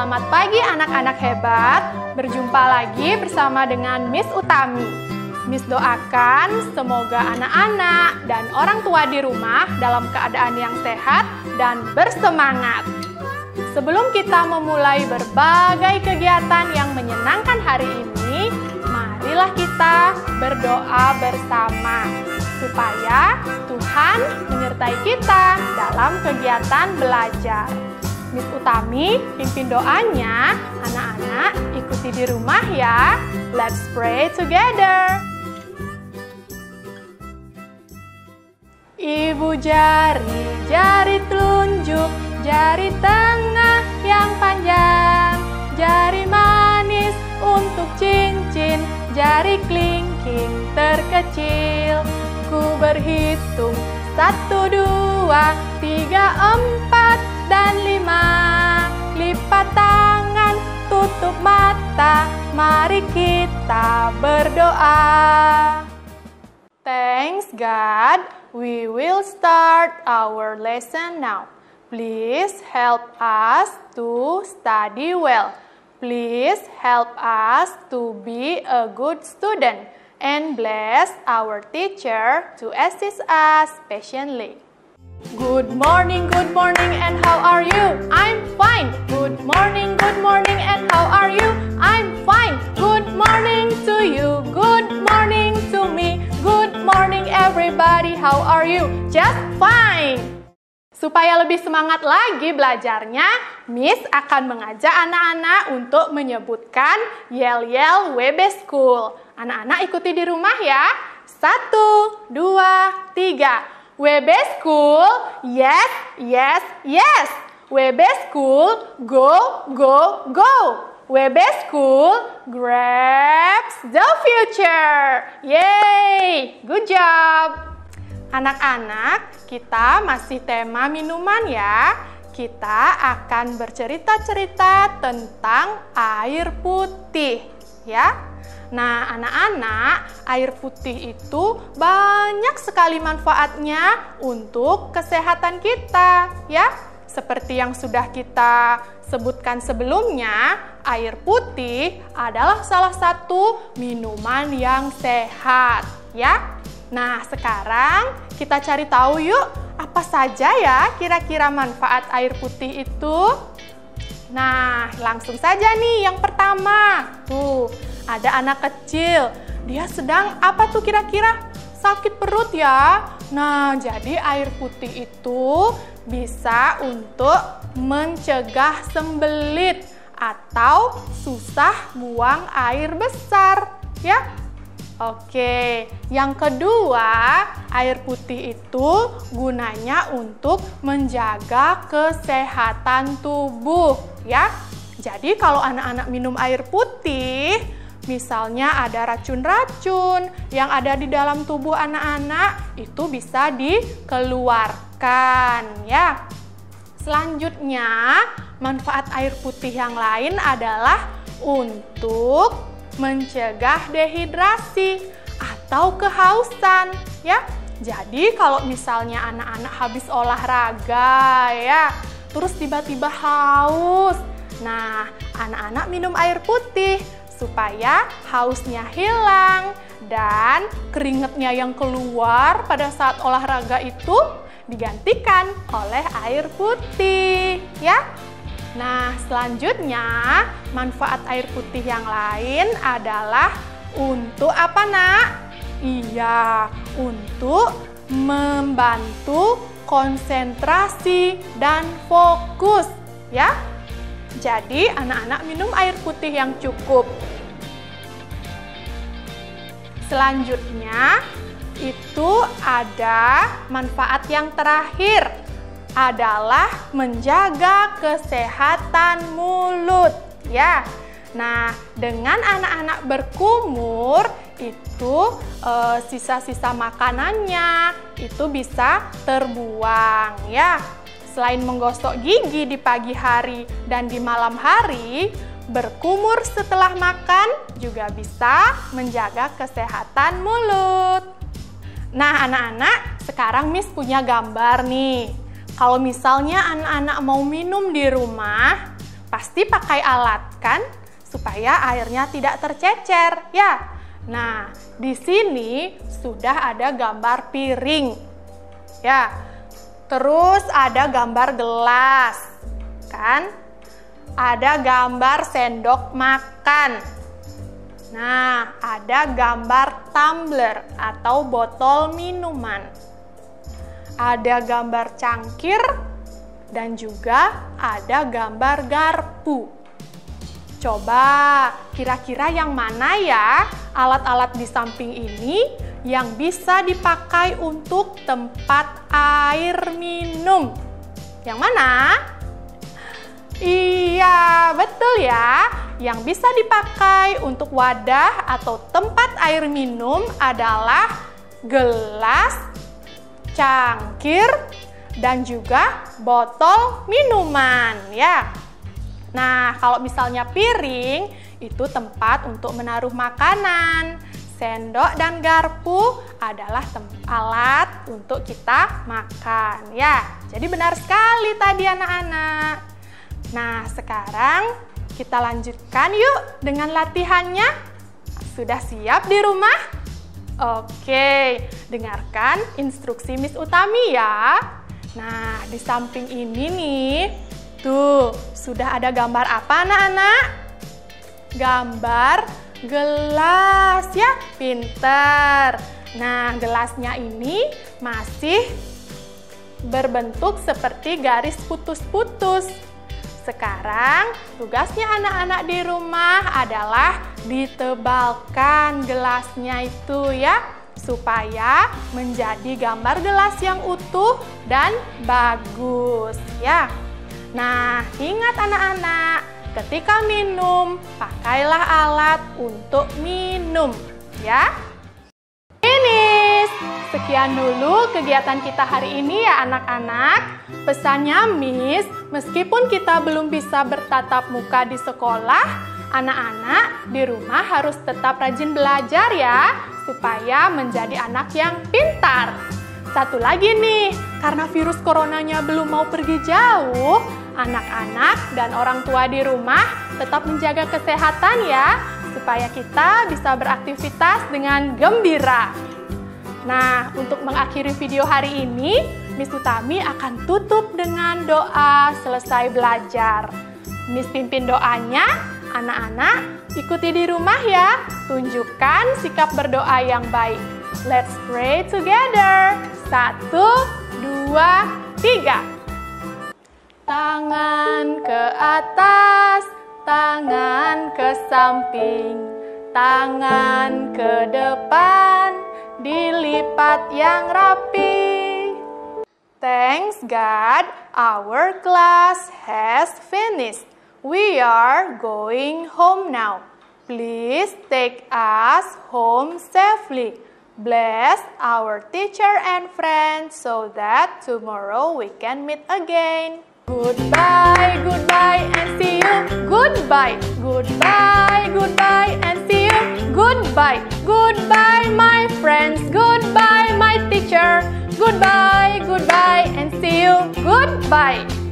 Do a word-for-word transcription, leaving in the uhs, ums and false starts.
Selamat pagi anak-anak hebat. Berjumpa lagi bersama dengan Miss Utami. Miss doakan semoga anak-anak dan orang tua di rumah dalam keadaan yang sehat dan bersemangat. Sebelum kita memulai berbagai kegiatan yang menyenangkan hari ini, marilah kita berdoa bersama supaya Tuhan menyertai kita dalam kegiatan belajar. Miss Utami pimpin doanya, anak-anak ikuti di rumah ya. Let's pray together. Ibu jari, jari telunjuk, jari tengah yang panjang, jari manis untuk cincin, jari kelingking terkecil. Ku berhitung satu, dua, tiga, empat, dan lima. Lipat tangan, tutup mata, mari kita berdoa. Thanks God, we will start our lesson now. Please help us to study well. Please help us to be a good student. And bless our teacher to assist us patiently. Good morning, good morning, and how are you? I'm fine. Good morning, good morning, and how are you? I'm fine. Good morning to you. Good morning to me. Good morning, everybody. How are you? Just fine. Supaya lebih semangat lagi belajarnya, Miss akan mengajak anak-anak untuk menyebutkan yel-yel W B School. Anak-anak ikuti di rumah ya. Satu, dua, tiga. W B School, yes, yes, yes. W B School, go, go, go. W B School, grabs the future. Yay, good job. Anak-anak, kita masih tema minuman ya. Kita akan bercerita-cerita tentang air putih ya. Nah, anak-anak, air putih itu banyak sekali manfaatnya untuk kesehatan kita, ya. Seperti yang sudah kita sebutkan sebelumnya, air putih adalah salah satu minuman yang sehat, ya. Nah, sekarang kita cari tahu yuk, apa saja ya kira-kira manfaat air putih itu? Nah, langsung saja nih yang pertama. Tuh, ada anak kecil, dia sedang apa tuh kira-kira? Sakit perut ya. Nah, jadi air putih itu bisa untuk mencegah sembelit atau susah buang air besar, ya. Oke, yang kedua, air putih itu gunanya untuk menjaga kesehatan tubuh, ya. Jadi kalau anak-anak minum air putih, misalnya ada racun-racun yang ada di dalam tubuh anak-anak, itu bisa dikeluarkan ya. Selanjutnya, manfaat air putih yang lain adalah untuk mencegah dehidrasi atau kehausan ya. Jadi kalau misalnya anak-anak habis olahraga ya, terus tiba-tiba haus. Nah, anak-anak minum air putih supaya hausnya hilang dan keringatnya yang keluar pada saat olahraga itu digantikan oleh air putih ya. Nah, selanjutnya manfaat air putih yang lain adalah untuk apa, Nak? Iya, untuk membantu konsentrasi dan fokus ya. Jadi, anak-anak minum air putih yang cukup. Selanjutnya, itu ada manfaat yang terakhir adalah menjaga kesehatan mulut ya. Nah, dengan anak-anak berkumur itu sisa-sisa makanannya itu bisa terbuang ya. Selain menggosok gigi di pagi hari dan di malam hari, berkumur setelah makan juga bisa menjaga kesehatan mulut. Nah, anak-anak, sekarang Miss punya gambar nih. Kalau misalnya anak-anak mau minum di rumah, pasti pakai alat kan? Supaya airnya tidak tercecer, ya. Nah, di sini sudah ada gambar piring. Ya. Terus ada gambar gelas. Kan? Ada gambar sendok makan. Nah, ada gambar tumbler atau botol minuman. Ada gambar cangkir dan juga ada gambar garpu. Coba kira-kira yang mana ya alat-alat di samping ini yang bisa dipakai untuk tempat air minum? Yang mana? Iya, betul ya. Yang bisa dipakai untuk wadah atau tempat air minum adalah gelas, cangkir, dan juga botol minuman ya. Nah, kalau misalnya piring, itu tempat untuk menaruh makanan. Sendok dan garpu adalah alat untuk kita makan ya. Jadi benar sekali tadi anak-anak. Nah, sekarang kita lanjutkan yuk dengan latihannya. Sudah siap di rumah? Oke, dengarkan instruksi Miss Utami ya. Nah, di samping ini nih, tuh, sudah ada gambar apa anak-anak? Gambar gelas ya, pinter. Nah, gelasnya ini masih berbentuk seperti garis putus-putus. Sekarang, tugasnya anak-anak di rumah adalah ditebalkan gelasnya itu ya, supaya menjadi gambar gelas yang utuh dan bagus ya. Nah, ingat anak-anak, ketika minum, pakailah alat untuk minum, ya. Finish! Sekian dulu kegiatan kita hari ini ya anak-anak. Pesannya Miss, meskipun kita belum bisa bertatap muka di sekolah, anak-anak di rumah harus tetap rajin belajar ya, supaya menjadi anak yang pintar. Satu lagi nih, karena virus coronanya belum mau pergi jauh, anak-anak dan orang tua di rumah tetap menjaga kesehatan ya, supaya kita bisa beraktivitas dengan gembira. Nah, untuk mengakhiri video hari ini, Miss Utami akan tutup dengan doa selesai belajar. Miss pimpin doanya, anak-anak ikuti di rumah ya, tunjukkan sikap berdoa yang baik. Let's pray together. Satu, dua, tiga. Tangan ke atas, tangan ke samping, tangan ke depan, dilipat yang rapi. Thanks God, our class has finished. We are going home now. Please take us home safely. Bless our teacher and friends so that tomorrow we can meet again. Goodbye, goodbye, and see you. Goodbye, goodbye, goodbye, and see you. Goodbye, goodbye, my friends. Goodbye, my teacher. Goodbye, goodbye, and see you. Goodbye.